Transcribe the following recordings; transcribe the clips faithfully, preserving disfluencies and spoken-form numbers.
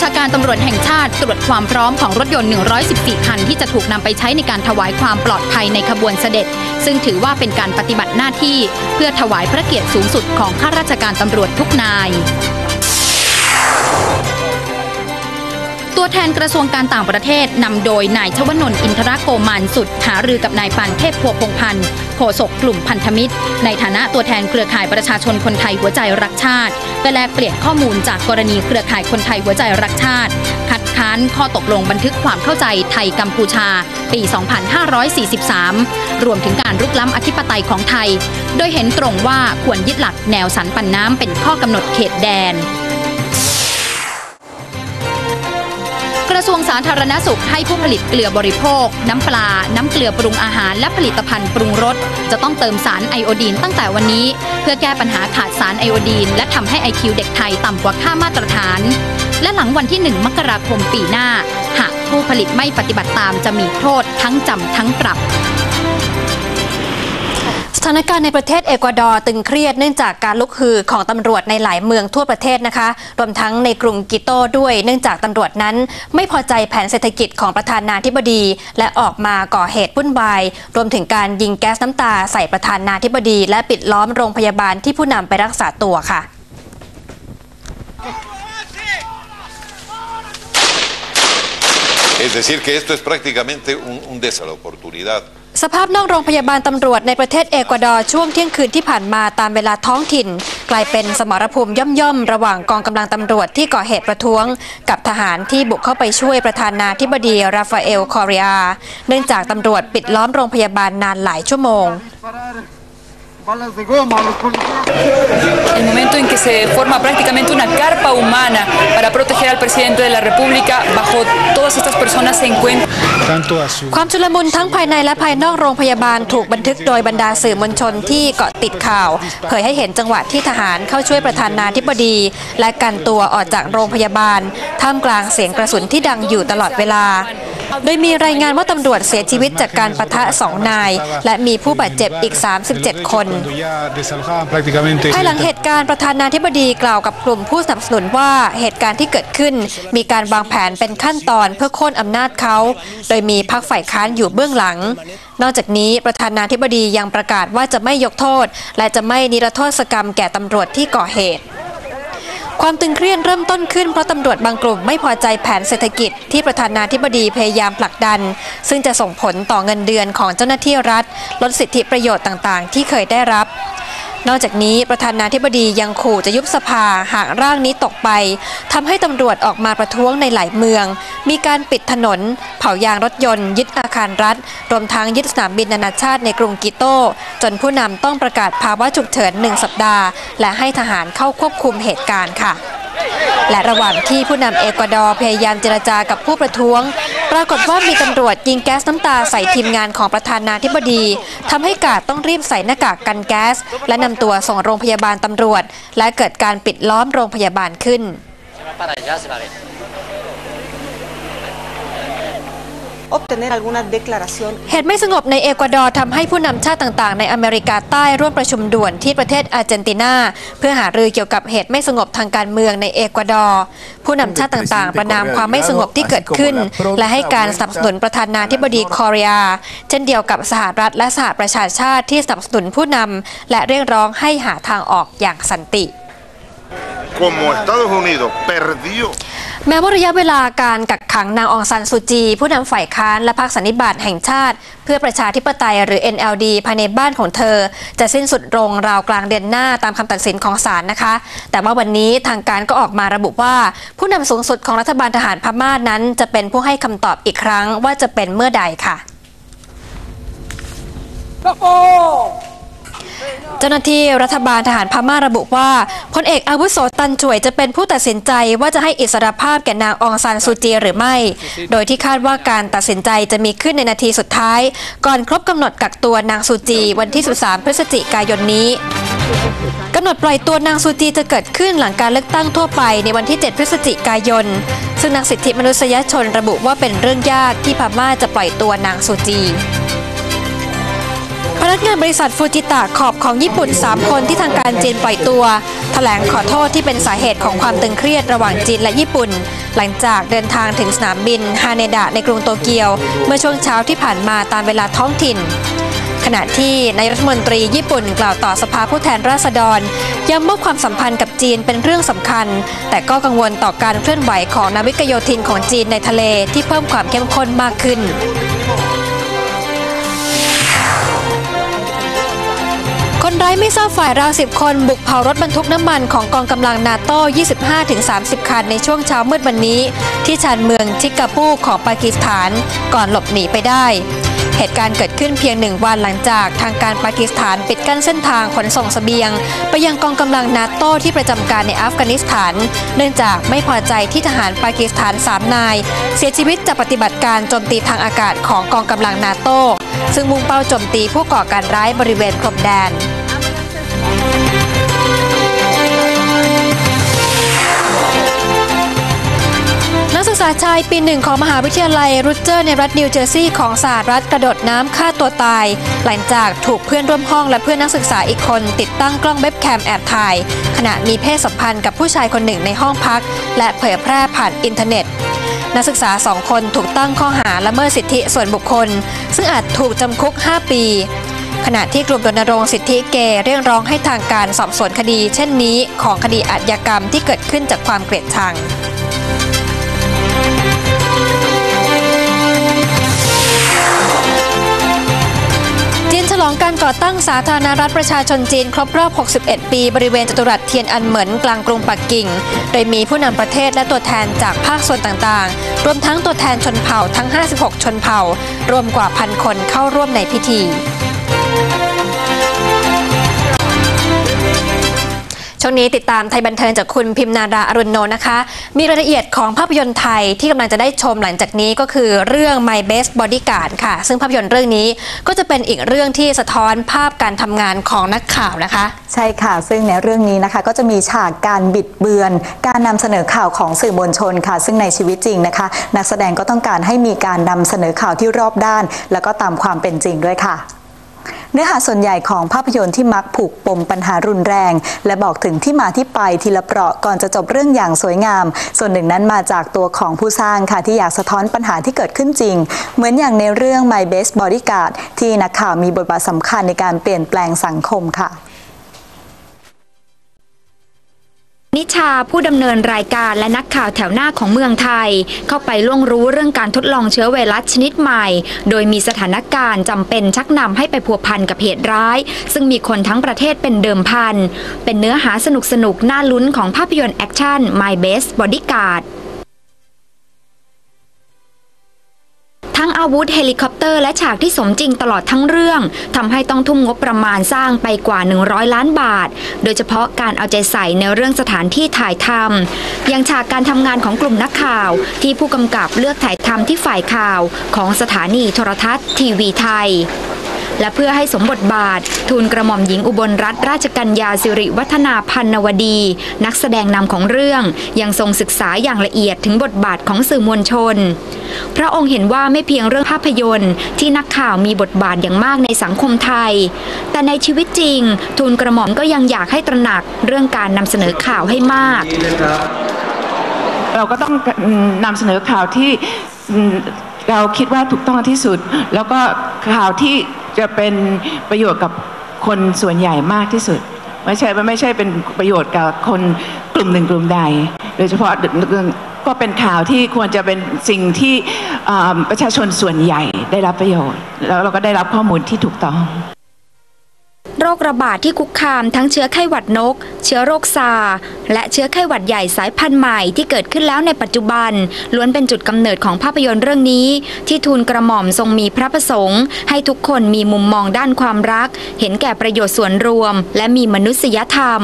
ชาการตำรวจแห่งชาติตรวจความพร้อมของรถยนต์หนึ่งร้อยสิบสี่คันที่จะถูกนำไปใช้ในการถวายความปลอดภัยในขบวนเสด็จซึ่งถือว่าเป็นการปฏิบัติหน้าที่เพื่อถวายพระเกียรติสูงสุดของข้าราชการตำรวจทุกนายตัวแทนกระทรวงการต่างประเทศนำโดยนายชวนนท์อินทรโกมานสุดหารือกับนายปานเทพพัวพงษ์พันธ์โฆษกกลุ่มพันธมิตรในฐานะตัวแทนเครือข่ายประชาชนคนไทยหัวใจรักชาติเพื่อแลกเปลี่ยนข้อมูลจากกรณีเครือข่ายคนไทยหัวใจรักชาติคัดค้านข้อตกลงบันทึกความเข้าใจไทยกัมพูชาปี สองพันห้าร้อยสี่สิบสาม รวมถึงการรุกล้ำอธิปไตยของไทยโดยเห็นตรงว่าควรยึดหลักแนวสันปันน้ำเป็นข้อกำหนดเขตแดนกระทรวงสาธารณสุขให้ผู้ผลิตเกลือบริโภคน้ำปลาน้ำเกลือปรุงอาหารและผลิตภัณฑ์ปรุงรสจะต้องเติมสารไอโอดีนตั้งแต่วันนี้เพื่อแก้ปัญหาขาดสารไอโอดีนและทำให้ ไอ คิว เด็กไทยต่ำกว่าค่ามาตรฐานและหลังวันที่หนึ่งมกราคมปีหน้าหากผู้ผลิตไม่ปฏิบัติตามจะมีโทษทั้งจำทั้งปรับสถานการณ์ในประเทศเอกวาดอร์ตึงเครียดเนื่องจากการลุกฮือของตำรวจในหลายเมืองทั่วประเทศนะคะรวมทั้งในกรุงกิโตด้วยเนื่องจากตำรวจนั้นไม่พอใจแผนเศรษฐกิจของประธานาธิบดีและออกมาก่อเหตุวุ่นวายรวมถึงการยิงแก๊สน้ำตาใส่ประธานาธิบดีและปิดล้อมโรงพยาบาลที่ผู้นำไปรักษาตัวค่ะ Es decir, que esto es prácticamente un, un desastre, la oportunidad. สภาพนอกโรงพยาบาลตำรวจในประเทศเอกวาดอร์ช่วงเที่ยงคืนที่ผ่านมาตามเวลาท้องถิ่นกลายเป็นสมรภูมิย่อมๆระหว่างกองกำลังตำรวจที่ก่อเหตุประท้วงกับทหารที่บุกเข้าไปช่วยประธานาธิบดีราฟาเอลคอริอาเนื่องจากตำรวจปิดล้อมโรงพยาบาลนานหลายชั่วโมง El momento en que se forma prácticamente una carpa humana para proteger al presidente de la República, bajo todas estas personas se encuentran. ความชุลมุนทั้งภายในและภายนอกโรงพยาบาลถูกบันทึกโดยบรรดาสื่อมวลชนที่เกาะติดข่าวเผยให้เห็นจังหวะที่ทหารเข้าช่วยประธานาธิบดีและกันตัวออกจากโรงพยาบาลท่ามกลางเสียงกระสุนที่ดังอยู่ตลอดเวลาโดยมีรายงานว่าตำรวจเสียชีวิตจากการปะทะสองนายและมีผู้บาดเจ็บอีกสามสิบเจ็ดคนภายหลังเหตุการณ์ประธานาธิบดีกล่าวกับกลุ่มผู้สนับสนุนว่าเหตุการณ์ที่เกิดขึ้นมีการวางแผนเป็นขั้นตอนเพื่อโค่นอำนาจเขาโดยมีพรรคฝ่ายค้านอยู่เบื้องหลังนอกจากนี้ประธานาธิบดียังประกาศว่าจะไม่ยกโทษและจะไม่นิรโทษกรรมแก่ตำรวจที่ก่อเหตุความตึงเครียดเริ่มต้นขึ้นเพราะตำรวจบางกลุ่มไม่พอใจแผนเศรษฐกิจที่ประธานาธิบดีพยายามผลักดันซึ่งจะส่งผลต่อเงินเดือนของเจ้าหน้าที่รัฐลดสิทธิประโยชน์ต่างๆที่เคยได้รับนอกจากนี้ประธานาธิบดียังขู่จะยุบสภาหากร่างนี้ตกไปทำให้ตำรวจออกมาประท้วงในหลายเมืองมีการปิดถนนเผายางรถยนต์ยึดอาคารรัฐรวมทั้งยึดสนามบินนานาชาติในกรุงกิโตจนผู้นำต้องประกาศภาวะฉุกเฉินหนึ่งสัปดาห์และให้ทหารเข้าควบคุมเหตุการณ์ค่ะและระหว่างที่ผู้นำเอกวาดอร์พยายามเจรจากับผู้ประท้วงปรากฏว่ามีตำรวจยิงแก๊สน้ำตาใส่ทีมงานของประธานาธิบดีทำให้กาดต้องรีบใส่หน้ากากกันแก๊สและนำตัวส่งโรงพยาบาลตำรวจและเกิดการปิดล้อมโรงพยาบาลขึ้นเหตุไม่สงบในเอกวาดอร์ทำให้ผู้นำชาติต่างๆในอเมริกาใต้ร่วมประชุมด่วนที่ประเทศอาร์เจนตินาเพื่อหารือเกี่ยวกับเหตุไม่สงบทางการเมืองในเอกวาดอร์ผู้นำชาติต่างๆประนามความไม่สงบที่เกิดขึ้นและให้การสนับสนุนประธานาธิบดีคอริอาเช่นเดียวกับสหรัฐและสหประชาชาติที่สนับสนุนผู้นำและเรียกร้องให้หาทางออกอย่างสันติแม้ว่าระยะเวลาการกักขังนางองซานซูจีผู้นำฝ่ายค้านและพรรคสันนิบาตแห่งชาติเพื่อประชาธิปไตยหรือ เอ็น แอล ดี ภายในบ้านของเธอจะสิ้นสุดลงราวกลางเดือนหน้าตามคำตัดสินของศาลนะคะแต่ว่าวันนี้ทางการก็ออกมาระบุว่าผู้นำสูงสุดของรัฐบาลทหารพม่านั้นจะเป็นผู้ให้คำตอบอีกครั้งว่าจะเป็นเมื่อใดค่ะเจ้าหน้าที่รัฐบาลทหารพม่าระบุว่าพลเอกอาวุโสตันช่วยจะเป็นผู้ตัดสินใจว่าจะให้อิสรภาพแก่นางองซานซูจีหรือไม่โดยที่คาดว่าการตัดสินใจจะมีขึ้นในนาทีสุดท้ายก่อนครบกำหนดกักตัวนางซูจีวันที่สิบสามพฤศจิกายนนี้กำหนดปล่อยตัวนางซูจีจะเกิดขึ้นหลังการเลือกตั้งทั่วไปในวันที่เจ็ดพฤศจิกายนซึ่งนักสิทธิมนุษยชนระบุว่าเป็นเรื่องยากที่พม่าจะปล่อยตัวนางซูจีพนักงานบริษัทฟูจิตะขอบของญี่ปุ่นสามคนที่ทางการจีนปล่อยตัวแถลงขอโทษที่เป็นสาเหตุของความตึงเครียดระหว่างจีนและญี่ปุ่นหลังจากเดินทางถึงสนามบินฮาเนดะในกรุงโตเกียวเมื่อช่วงเช้าที่ผ่านมาตามเวลาท้องถิ่นขณะที่นายรัฐมนตรีญี่ปุ่นกล่าวต่อสภาผู้แทนราษฎรย้ำว่าความสัมพันธ์กับจีนเป็นเรื่องสำคัญแต่ก็กังวลต่อการเคลื่อนไหวของนาวิกโยธินของจีนในทะเลที่เพิ่มความเข้มข้นมากขึ้นคนร้ายไม่ทราบฝ่ายราวสิบคนบุกเผารถบรรทุกน้ำมันของกองกำลังนาโต้ ยี่สิบห้าถึงสามสิบ คันในช่วงเช้ามืดวันนี้ที่ชานเมืองทิกาปูของปากีสถานก่อนหลบหนีไปได้เหตุการณ์เกิดขึ้นเพียงหนึ่งวันหลังจากทางการปากีสถานปิดกั้นเส้นทางขนส่งเสบียงไปยังกองกำลังนาโต้ที่ประจำการในอัฟกานิสถานเนื่องจากไม่พอใจที่ทหารปากีสถานสามนายเสียชีวิตจากปฏิบัติการโจมตีทางอากาศของกองกำลังนาโต้ซึ่งมุ่งเป้าโจมตีผู้ก่อการร้ายบริเวณพรมแดนนักศึกษาชายปีหนึ่งของมหาวิทยาลัยรูเจอร์ในรัฐนิวเจอร์ซีย์ของสหรัฐกระโดดน้ำฆ่าตัวตายหลังจากถูกเพื่อนร่วมห้องและเพื่อนนักศึกษาอีกคนติดตั้งกล้องเว็บแคมแอบถ่ายขณะมีเพศสัมพันธ์กับผู้ชายคนหนึ่งในห้องพักและเผยแพร่ผ่านอินเทอร์เน็ตนักศึกษาสองคนถูกตั้งข้อหาละเมิดสิทธิส่วนบุคคลซึ่งอาจถูกจำคุกห้าปีขณะที่กลุ่มรณรงค์สิทธิเกย์เรียกร้องให้ทางการสอบสวนคดีเช่นนี้ของคดีอาชญากรรมที่เกิดขึ้นจากความเกลียดชังฉลองการก่อตั้งสาธารณรัฐประชาชนจีนครบรอบ หกสิบเอ็ด ปีบริเวณจัตุรัสเทียนอันเหมินกลางกรุงปักกิ่งโดยมีผู้นำประเทศและตัวแทนจากภาคส่วนต่างๆรวมทั้งตัวแทนชนเผ่าทั้ง ห้าสิบหก ชนเผ่ารวมกว่าพันคนเข้าร่วมในพิธีช่วงนี้ติดตามไทยบันเทิงจากคุณพิมนาราอรุณโนนะคะมีรายละเอียดของภาพยนตร์ไทยที่กำลังจะได้ชมหลังจากนี้ก็คือเรื่อง My Best Bodyguard ค่ะซึ่งภาพยนตร์เรื่องนี้ก็จะเป็นอีกเรื่องที่สะท้อนภาพการทำงานของนักข่าวนะคะใช่ค่ะซึ่งในเรื่องนี้นะคะก็จะมีฉากการบิดเบือนการนำเสนอข่าวของสื่อมวลชนค่ะซึ่งในชีวิตจริงนะคะนักแสดงก็ต้องการให้มีการนำเสนอข่าวที่รอบด้านแล้วก็ตามความเป็นจริงด้วยค่ะเนื้อหาส่วนใหญ่ของภาพยนตร์ที่มักผูกปมปัญหารุนแรงและบอกถึงที่มาที่ไปทีละเปราะก่อนจะจบเรื่องอย่างสวยงามส่วนหนึ่งนั้นมาจากตัวของผู้สร้างค่ะที่อยากสะท้อนปัญหาที่เกิดขึ้นจริงเหมือนอย่างในเรื่อง My Best Bodyguard ที่นักข่าวมีบทบาทสำคัญในการเปลี่ยนแปลงสังคมค่ะนิชาผู้ดำเนินรายการและนักข่าวแถวหน้าของเมืองไทยเข้าไปล่วงรู้เรื่องการทดลองเชื้อไวรัสชนิดใหม่โดยมีสถานการณ์จำเป็นชักนำให้ไปพัวพันกับเหตุร้ายซึ่งมีคนทั้งประเทศเป็นเดิมพันเป็นเนื้อหาสนุกสนุกน่าลุ้นของภาพยนตร์แอคชั่น My Best Bodyguardทั้งอาวุธเฮลิคอปเตอร์และฉากที่สมจริงตลอดทั้งเรื่องทำให้ต้องทุ่มงบประมาณสร้างไปกว่าหนึ่งร้อยล้านบาทโดยเฉพาะการเอาใจใส่ในเรื่องสถานที่ถ่ายทำอย่างฉากการทำงานของกลุ่มนักข่าวที่ผู้กำกับเลือกถ่ายทำที่ฝ่ายข่าวของสถานีโทรทัศน์ทีวีไทยและเพื่อให้สมบทบาททูลกระหม่อมหญิงอุบลรัตนราชกัญญาสิริวัฒนาพันนวดีนักแสดงนำของเรื่องยังทรงศึกษาอย่างละเอียดถึงบทบาทของสื่อมวลชนพระองค์เห็นว่าไม่เพียงเรื่องภาพยนตร์ที่นักข่าวมีบทบาทอย่างมากในสังคมไทยแต่ในชีวิตจริงทูลกระหม่อมก็ยังอยากให้ตระหนักเรื่องการนำเสนอข่าวให้มากเราก็ต้องนำเสนอข่าวที่เราคิดว่าถูกต้องที่สุดแล้วก็ข่าวที่จะเป็นประโยชน์กับคนส่วนใหญ่มากที่สุดไม่ใช่ไม่ใช่เป็นประโยชน์กับคนกลุ่มหนึ่งกลุ่มใดโดยเฉพาะก็เป็นข่าวที่ควรจะเป็นสิ่งที่ประชาชนส่วนใหญ่ได้รับประโยชน์แล้วเราก็ได้รับข้อมูลที่ถูกต้องโรคระบาดที่คุกคามทั้งเชื้อไข้หวัดนกเชื้อโรคซาร์และเชื้อไข้หวัดใหญ่สายพันธุ์ใหม่ที่เกิดขึ้นแล้วในปัจจุบันล้วนเป็นจุดกำเนิดของภาพยนตร์เรื่องนี้ที่ทูลกระหม่อมทรงมีพระประสงค์ให้ทุกคนมีมุมมองด้านความรักเห็นแก่ประโยชน์ส่วนรวมและมีมนุษยธรรม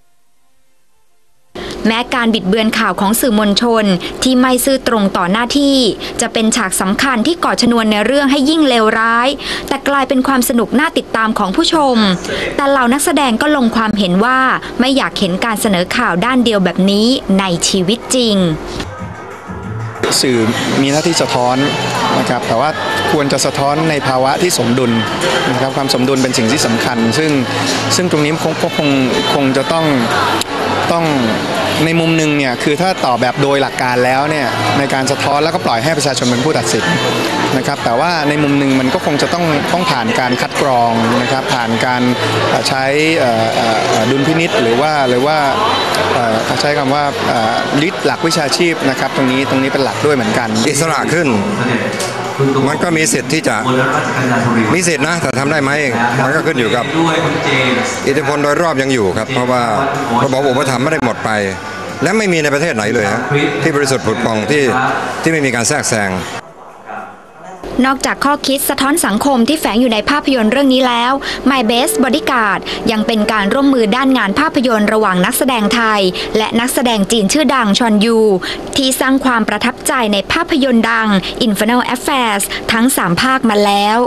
แม้การบิดเบือนข่าวของสื่อมวลชนที่ไม่ซื่อตรงต่อหน้าที่จะเป็นฉากสำคัญที่ก่อชนวนในเรื่องให้ยิ่งเลวร้ายแต่กลายเป็นความสนุกน่าติดตามของผู้ชมแต่เหล่านักแสดงก็ลงความเห็นว่าไม่อยากเห็นการเสนอข่าวด้านเดียวแบบนี้ในชีวิตจริงสื่อมีหน้าที่สะท้อนนะครับแต่ว่าควรจะสะท้อนในภาวะที่สมดุลนะครับความสมดุลเป็นสิ่งที่สำคัญซึ่งซึ่งตรงนี้คงคงคงจะต้องต้องในมุมหนึ่งเนี่ยคือถ้าตอบแบบโดยหลักการแล้วเนี่ยในการสะท้อนแล้วก็ปล่อยให้ประชาชนเป็นผู้ตัดสินนะครับแต่ว่าในมุมหนึ่งมันก็คงจะต้องต้องผ่านการคัดกรองนะครับผ่านการใช้ดุลพินิจหรือว่าหรือว่าเขาใช้คำว่ายึดหลักวิชาชีพนะครับตรงนี้ตรงนี้เป็นหลักด้วยเหมือนกันอิสระขึ้นมันก็มีสิทธิ์ที่จะมีสิทธินะแต่ทำได้ไหมมันก็ขึ้นอยู่กับอิทธิพลโดยรอบยังอยู่ครับเพราะว่าระบบอุปถัมภ์ไม่ได้หมดไปและไม่มีในประเทศไหนเลยฮะที่บริสุทธิ์ผุดผ่องที่ที่ไม่มีการแทรกแซงนอกจากข้อคิดสะท้อนสังคมที่แฝงอยู่ในภาพยนตร์เรื่องนี้แล้ว My Best Bodyguard ยังเป็นการร่วมมือด้านงานภาพยนตร์ระหว่างนักแสดงไทยและนักแสดงจีนชื่อดังชอนยูที่สร้างความประทับใจในภาพยนตร์ดัง Infernal Affairs ทั้งสามภาคมาแล้ว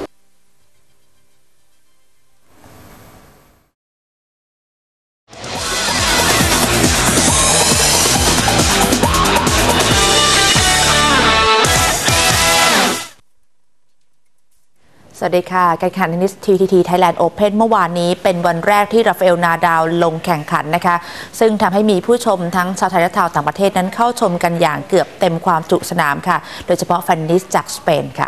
สวัสดีค่ะการแข่งขันเทนนิส ที ที ที Thailand Open เมื่อวานนี้เป็นวันแรกที่ราฟาเอล นาดาลลงแข่งขันนะคะซึ่งทำให้มีผู้ชมทั้งชาวไทยและชาวต่างประเทศนั้นเข้าชมกันอย่างเกือบเต็มความจุสนามค่ะโดยเฉพาะแฟนเทนนิสจากสเปนค่ะ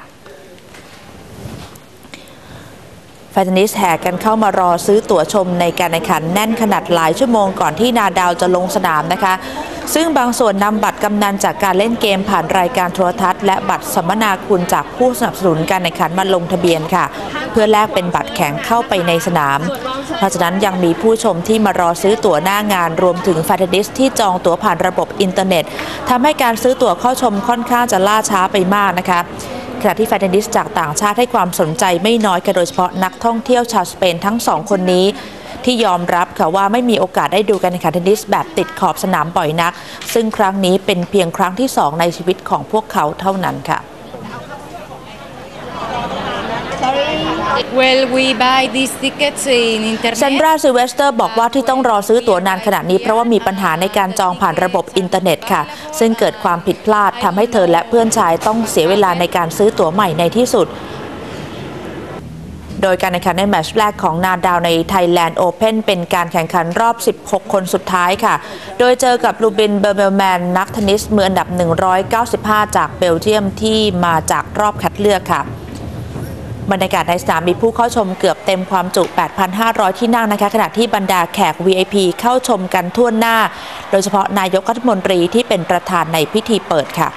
แฟนเทนนิสแห่กันเข้ามารอซื้อตั๋วชมในการแข่งขันแน่นขนาดหลายชั่วโมงก่อนที่นาดาลจะลงสนามนะคะซึ่งบางส่วนนำบัตรกำนันจากการเล่นเกมผ่านรายการโทรทัศน์และบัตรสัมมนาคุณจากผู้สนับสนุนการแข่งขันมาลงทะเบียนค่ะเพื่อแลกเป็นบัตรแข็งเข้าไปในสนามเพราะฉะนั้นยังมีผู้ชมที่มารอซื้อตั๋วหน้างานรวมถึงแฟนเทนนิสที่จองตั๋วผ่านระบบอินเทอร์เน็ตทำให้การซื้อตั๋วเข้าชมค่อนข้างจะล่าช้าไปมากนะคะขณะที่แฟนเทนนิสจากต่างชาติให้ความสนใจไม่น้อยค่ะโดยเฉพาะนักท่องเที่ยวชาวสเปนทั้งสองคนนี้ที่ยอมรับค่ะว่าไม่มีโอกาสได้ดูการแข่งขันเทนนิสแบบติดขอบสนามบ่อยนักซึ่งครั้งนี้เป็นเพียงครั้งที่สองในชีวิตของพวกเขาเท่านั้นค่ะ Well, we buy these tickets in internet. เซนดรา ซิลเวสเตอร์บอกว่าที่ต้องรอซื้อตั๋วนานขนาดนี้เพราะว่ามีปัญหาในการจองผ่านระบบอินเทอร์เน็ตค่ะซึ่งเกิดความผิดพลาดทำให้เธอและเพื่อนชายต้องเสียเวลาในการซื้อตั๋วใหม่ในที่สุดโดยการแข่งขันในแมตช์แรกของนาดาลใน Thailand Open เป็นการแข่งขันรอบสิบหกคนสุดท้ายค่ะโดยเจอกับลูบิน เบอร์เบลแมนนักเทนนิสมืออันดับหนึ่งร้อยเก้าสิบห้าจากเบลเยียมที่มาจากรอบคัดเลือกค่ะบรรยากาศในสนามมีผู้เข้าชมเกือบเต็มความจุ แปดพันห้าร้อย ที่นั่งนะคะขณะที่บรรดาแขก วี ไอ พี เข้าชมกันทั่วหน้าโดยเฉพาะนายกรัฐมนตรีที่เป็นประธานในพิธีเปิดค่ะ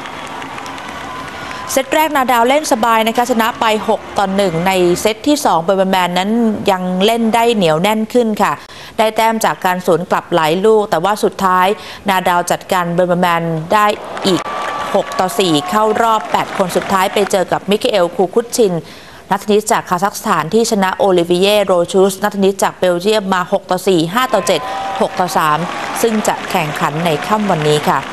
เซตแรกนาดาลเล่นสบายนะคะชนะไปหกต่อหนึ่งในเซตที่สองเบอร์เบลแมนนั้นยังเล่นได้เหนียวแน่นขึ้นค่ะได้แต้มจากการสวนกลับหลายลูกแต่ว่าสุดท้ายนาดาลจัดการเบอร์เบลแมนได้อีกหกต่อสี่เข้ารอบแปดคนสุดท้ายไปเจอกับมิเกเอล คูคุชชินนักเทนนิสจากคาซัคสถานที่ชนะโอลิเวียโรชูสนักเทนนิสจากเบลเยียมมาหกต่อสี่ ห้าต่อเจ็ด หกต่อสามซึ่งจะแข่งขันในค่ำวันนี้ค่ะ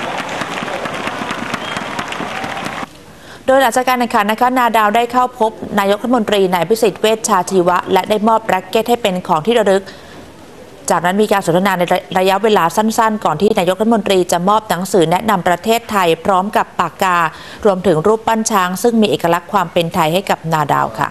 โดยหลังจากการแข่งขันนะคะนาดาลได้เข้าพบนายกรัฐมนตรีนายพิสิทธิ์เวชชาชีวะและได้มอบแร็คเก็ตให้เป็นของที่ระลึกจากนั้นมีการสนทนาในระยะเวลาสั้นๆก่อนที่นายกรัฐมนตรีจะมอบหนังสือแนะนำประเทศไทยพร้อมกับปากการวมถึงรูปปั้นช้างซึ่งมีเอกลักษณ์ความเป็นไทยให้กับนาดาลค่ะ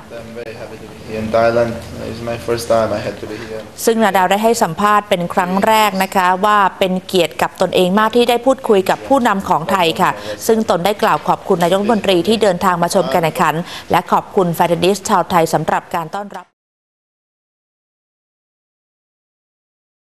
ซึ่งนาดาลได้ให้สัมภาษณ์เป็นครั้งแรกนะคะว่าเป็นเกียรติกับตนเองมากที่ได้พูดคุยกับผู้นำของไทยค่ะซึ่งตนได้กล่าวขอบคุณนายกรัฐมนตรีที่เดินทางมาชมการแข่งขันและขอบคุณแฟนเทนนิสชาวไทยสำหรับการต้อนรับ